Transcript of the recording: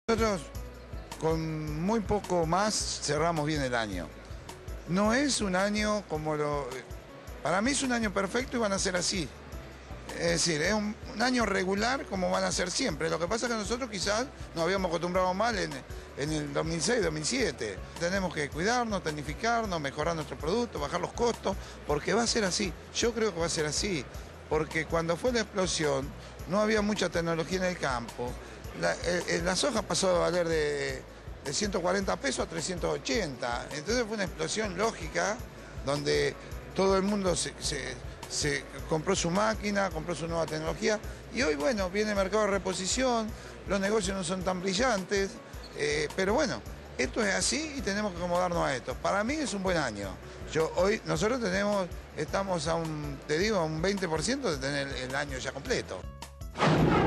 Nosotros con muy poco más cerramos bien el año. No es un año como lo... Para mí es un año perfecto y van a ser así. Es decir, es un año regular como van a ser siempre. Lo que pasa es que nosotros quizás nos habíamos acostumbrado mal en el 2006, 2007. Tenemos que cuidarnos, tecnificarnos, mejorar nuestro producto, bajar los costos, porque va a ser así. Yo creo que va a ser así, porque cuando fue la explosión no había mucha tecnología en el campo. La soja pasó a valer de 140 pesos a 380. Entonces fue una explosión lógica donde todo el mundo se compró su máquina, compró su nueva tecnología. Y hoy, bueno, viene el mercado de reposición, los negocios no son tan brillantes, pero bueno, esto es así y tenemos que acomodarnos a esto. Para mí es un buen año. Nosotros estamos a un 20% de tener el año ya completo.